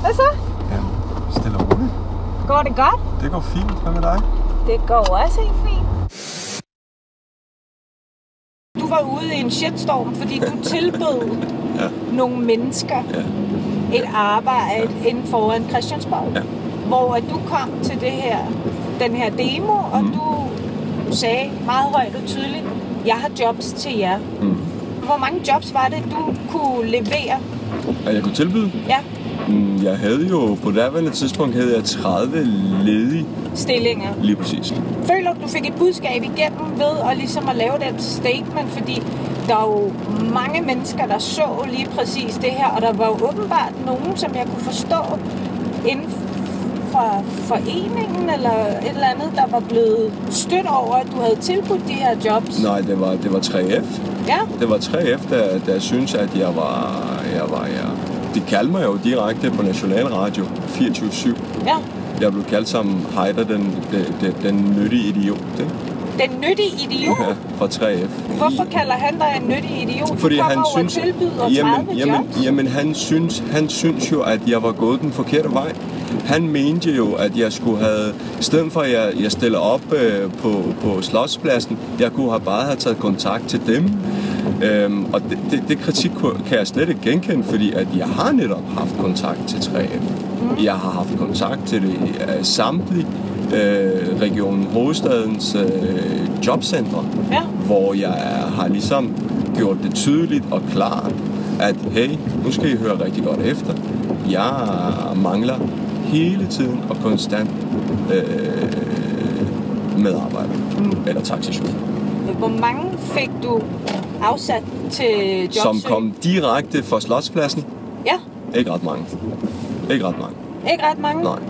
Hvad så? Jamen, stille og roligt. Går det godt? Det går fint. Hvad med dig? Det går også helt fint. Du var ude i en shitstorm, fordi du tilbød nogle mennesker et arbejde inden foran Christiansborg. Ja. Hvor at du kom til den her demo, og du sagde meget højt og tydeligt, jeg har jobs til jer. Hvor mange jobs var det, du kunne levere? At jeg kunne tilbyde? Ja. Jeg havde jo, på daværende tidspunkt, havde jeg 30 ledige stillinger. Lige præcis. Føler du fik et budskab igennem ved at ligesom at lave den statement, fordi der er jo mange mennesker, der så lige præcis det her, og der var jo åbenbart nogen, som jeg kunne forstå inden for foreningen eller et eller andet, der var blevet stødt over, at du havde tilbudt de her jobs. Nej, det var 3F. Ja. Det var 3F, der syntes, at jeg var. De kaldte mig jo direkte på National Radio 24/7. Ja. Jeg blev kaldt som Heider, den nyttige idiot. Ikke? Den nyttige idiot? Ja, fra 3F. Hvorfor kalder han dig en nyttig idiot? Fordi du han synes, og tilbyder 30 jobs. Jamen han synes jo, at jeg var gået den forkerte vej. Han mente jo, at jeg skulle have, i stedet for at jeg stiller op på Slotspladsen, jeg kunne have bare have taget kontakt til dem. Og det kritik kan jeg slet ikke genkende, fordi at jeg har netop haft kontakt til 3F. Jeg har haft kontakt til samtlige regionen Hovedstadens jobcentre, hvor jeg har ligesom gjort det tydeligt og klart, at hey, nu skal I høre rigtig godt efter. Jeg mangler hele tiden og konstant medarbejdere eller taxichauffør. Hvor mange fik du afsat til jobsøg? Som kom direkte fra Slotspladsen? Ja. Ikke ret mange. Ikke ret mange? Nej.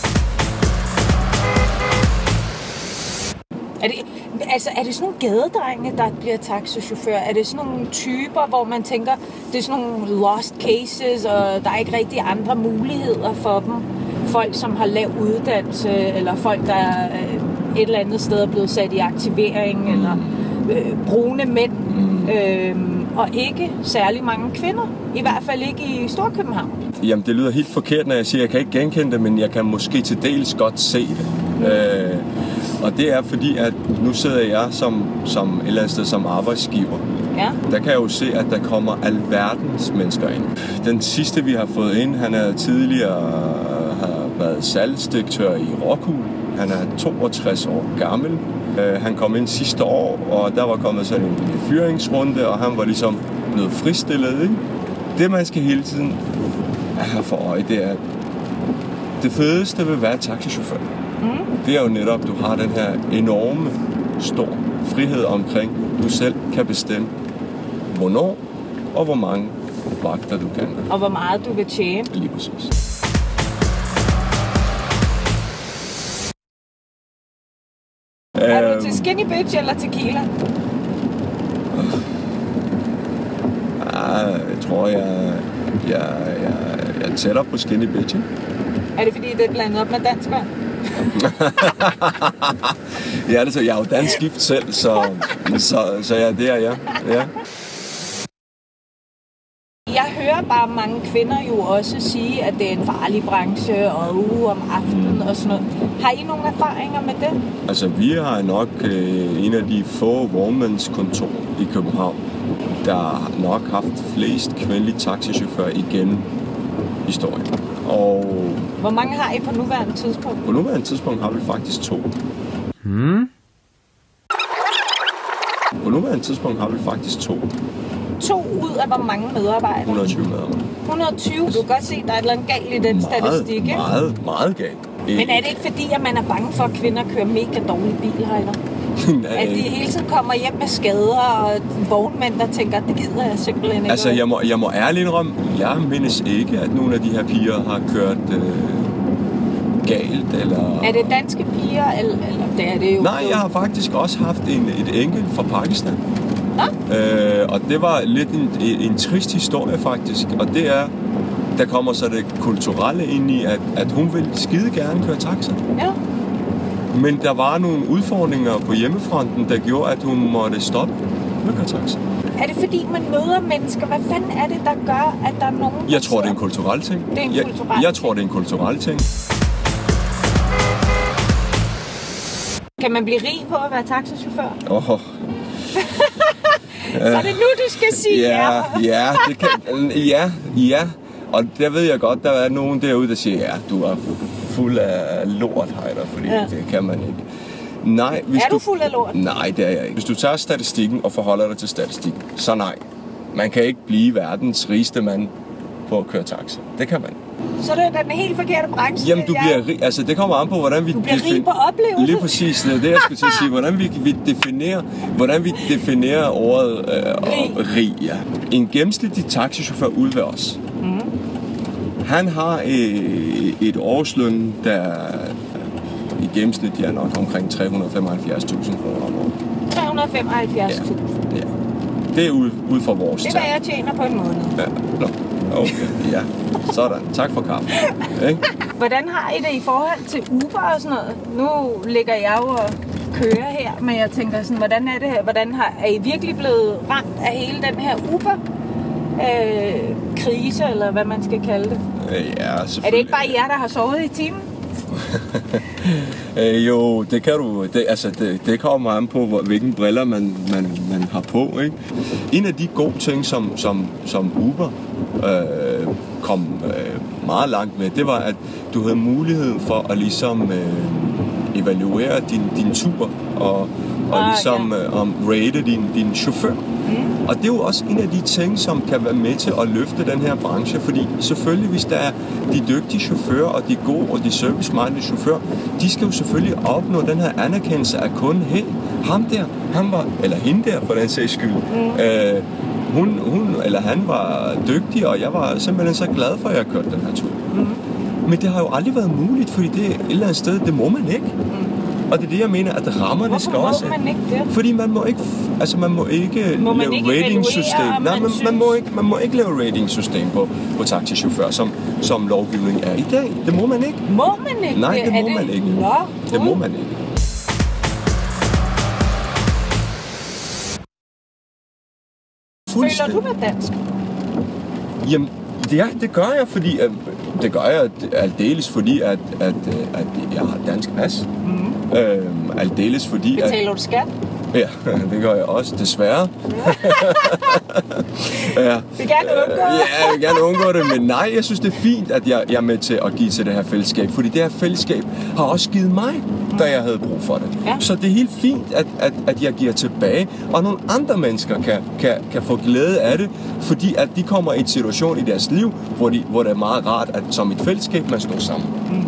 Er det sådan nogle gadedrenge, der bliver taxichauffør? Er det sådan nogle typer, hvor man tænker, det er sådan nogle lost cases, og der er ikke rigtig andre muligheder for dem? Folk, som har lav uddannelse, eller folk, der et eller andet sted er blevet sat i aktivering, eller brune mænd, og ikke særlig mange kvinder. I hvert fald ikke i Storkøbenhavn. Jamen, det lyder helt forkert, når jeg siger, at jeg kan ikke genkende det, men jeg kan måske til dels godt se det. Og det er fordi, at nu sidder jeg som et eller andet sted som arbejdsgiver. Ja. Der kan jeg jo se, at der kommer alverdens mennesker ind. Den sidste, vi har fået ind, han er tidligere har været salgsdirektør i Rockwool. Han er 62 år gammel. Han kom ind sidste år, og der var kommet sådan en fyringsrunde, og han var ligesom blevet fristillet. Ikke? Det, man skal hele tiden have for øje, det er, det fedeste vil være taxichauffør. Det er jo netop, du har den her enorme, stor frihed omkring, du selv kan bestemme, hvornår og hvor mange vagter du kan. Og hvor meget du vil tjene. Lige præcis. Er du til skinny bitch eller tequila? Jeg tror, jeg er tættere på skinny bitch. Er det fordi, det er blandet op med danskere? Ja, det så. Jeg er jo dansk gift selv, så ja, det er jeg. Ja. Jeg hører bare mange kvinder jo også sige, at det er en farlig branche, og om aftenen og sådan noget. Har I nogle erfaringer med det? Altså, vi har nok en af de få vognmandskontorer i København, der har nok haft flest kvindelige taxichauffører igennem historien. Og hvor mange har I på nuværende tidspunkt? På nuværende tidspunkt har vi faktisk 2. På nuværende tidspunkt har vi faktisk 2. 2 ud af hvor mange medarbejdere? 120 medarbejdere. 120? Du kan godt se, at der er et eller andet galt i den statistik, ikke? Meget galt. Men er det ikke fordi, at man er bange for, at kvinder kører mega dårlige bil, Heider? At de hele tiden kommer hjem med skader og vognmænd, der tænker, at det gider jeg simpelthen ikke. Altså, jeg må ærligt indrømme, jeg mindes ikke, at nogle af de her piger har kørt galt, eller... Er det danske piger, eller det er det jo? Nej, jeg har faktisk også haft et enkelt fra Pakistan. Nå? Og det var lidt en trist historie, faktisk. Og det er, der kommer så det kulturelle ind i, at hun vil skide gerne køre taxa. Ja. Men der var nogle udfordringer på hjemmefronten, der gjorde, at hun måtte stoppe. med at køre taxa. Er det fordi, man møder mennesker? Hvad fanden er det, der gør, at der er nogen... Jeg tror, det er en kulturel ting. Det er en kulturel jeg tror, det er en kulturel ting. Kan man blive rig på at være taxachauffør? Så er det nu, du skal sige ja. Det kan, ja. Og der ved jeg godt, der er nogen derude, der siger, ja, du er fuld af lort, Heider, fordi det kan man ikke. Nej, er du fuld af lort? Nej, det er jeg ikke. Hvis du tager statistikken og forholder dig til statistikken, så nej. Man kan ikke blive verdens rigeste mand på at køre taxa. Det kan man. Så det er den helt forkerte branche. Jamen, du bliver rig. Altså, det kommer an på, hvordan vi... Du bliver rig på oplevelse. Lige præcis. Det er det, jeg skulle til at sige. Hvordan vi definerer ordet rig. Ja. En gennemsnitlig taxichauffør ude ved os. Han har et årsløn, der i gennemsnit er nok omkring 375.000 kroner om året. 375.000? Ja. Det er ud fra vores det er, hvad jeg tjener på en måned. Ja. Okay, ja. Sådan. Tak for kaffe. Hvordan har I det i forhold til Uber og sådan noget? Nu ligger jeg jo og kører her, men jeg tænker sådan, hvordan er det her? Er I virkelig blevet ramt af hele den her Uber-krise, eller hvad man skal kalde det? Ja, selvfølgelig. Er det ikke bare jer, der har sovet i timen? Jo, det kan du. Det kommer an på, hvilken briller man har på, ikke? En af de gode ting, som Uber kom meget langt med, det var, at du havde mulighed for at ligesom evaluere din tur og ligesom rate din chauffør. Og det er jo også en af de ting, som kan være med til at løfte den her branche, fordi selvfølgelig, hvis der er de dygtige chauffører, og de gode og de service-minded chauffører, de skal jo selvfølgelig opnå den her anerkendelse af kunden. Hey, ham der, han var, eller hende der for den sags skyld, hun eller han var dygtig, og jeg var simpelthen så glad for, at jeg kørte den her tur. Men det har jo aldrig været muligt, fordi det er et eller andet sted, det må man ikke. Og det er det, jeg mener, at rammerne skal også... Hvorfor må man ikke det? Fordi man må ikke lave ratingsystem. Nej, man må ikke lave ratingsystem på taxichauffør, som lovgivning er i dag. Det må man ikke. Må man ikke? Nej, det må man ikke. Det må man ikke. Føler du dig dansk? Jamen, ja, det gør jeg, fordi... Det gør jeg aldeles, fordi at jeg har dansk pas. Aldeles fordi... Betaler du skat? Ja, det gør jeg også, desværre. Ja. Vil gerne undgå det? Ja, jeg vil gerne undgå det, men nej, jeg synes, det er fint, at jeg er med til at give til det her fællesskab, fordi det her fællesskab har også givet mig, da jeg havde brug for det. Ja. Så det er helt fint, at jeg giver tilbage, og nogle andre mennesker kan få glæde af det, fordi at de kommer i en situation i deres liv, hvor det er meget rart, at som et fællesskab, man står sammen.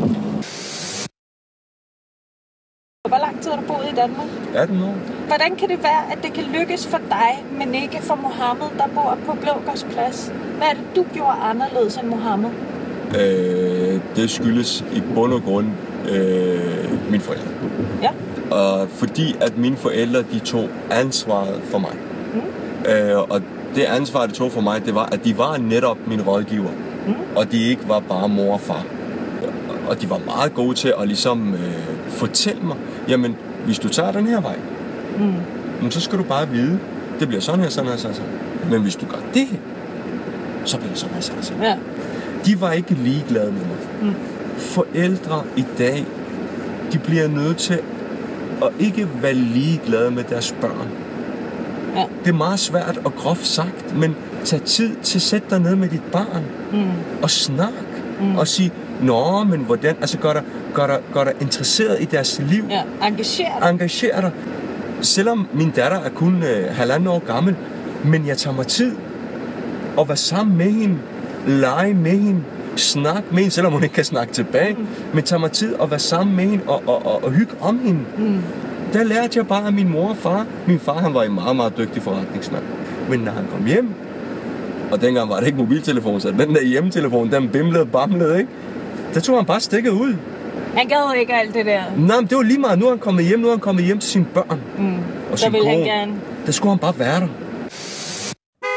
Hvor lang tid har du boet i Danmark? 18 år. Hvordan kan det være, at det kan lykkes for dig, men ikke for Mohammed, der bor på Blågårdsplads? Hvad er det, du gjorde anderledes end Mohammed? Det skyldes i bund og grund mine forældre. Ja. Og fordi at mine forældre, de tog ansvaret for mig. Og det ansvar, de tog for mig, det var, at de var netop min rådgiver. Og de ikke var bare mor og far. Og de var meget gode til at ligesom fortælle mig, jamen, hvis du tager den her vej, så skal du bare vide, det bliver sådan her, sådan her, sådan her. Men hvis du gør det her, så bliver det sådan her, sådan her. Ja. De var ikke ligeglade med mig. Forældre i dag, de bliver nødt til at ikke være ligeglade med deres børn. Ja. Det er meget svært og groft sagt, men tag tid til at sætte dig ned med dit barn og snak og sige, nå, men hvordan, altså gør dig interesseret i deres liv. Ja, engager dig. Selvom min datter er kun 1,5 år gammel, men jeg tager mig tid at være sammen med hende, lege med hende, snakke med hende, selvom hun ikke kan snakke tilbage, men tager mig tid at være sammen med hende og hygge om hende. Der lærte jeg bare af min mor og far. Min far, han var en meget, meget dygtig forretningsmand. Men når han kom hjem, og dengang var det ikke mobiltelefon, så den der hjemmetelefon, den bimlede, bamlede, ikke? Der tog han bare stikket ud. Han gad ikke alt det der. Nej, men det var lige meget. Nu er han kommet hjem til sine børn. Og der ville han gerne. Der skulle han bare være der.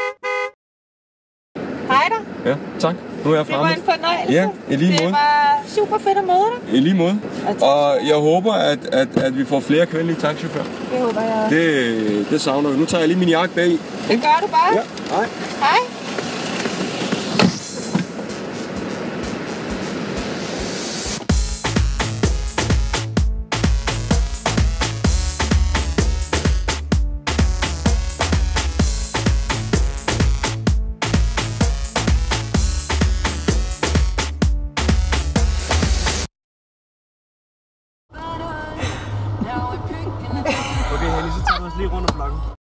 Hej da. Ja, tak. Nu er jeg fremme. Det var en fornøjelse. Ja, i lige måde. Det var super fedt at møde dig. I lige måde. tak. Og jeg håber, at vi får flere kvindelige taxichauffører. Det håber jeg. Det savner vi. Nu tager jeg lige min jakke bag. Det gør du bare. Ja, hej. Hej. Okay, Henny, så tager vi os lige rundt om blokken.